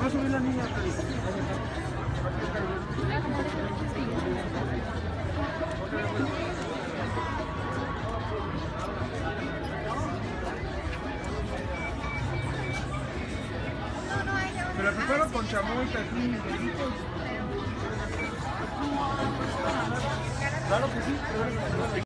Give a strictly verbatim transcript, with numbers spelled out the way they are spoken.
Va a subir la niña. Me la preparo con chamoy, tajín y deditos. Claro que sí.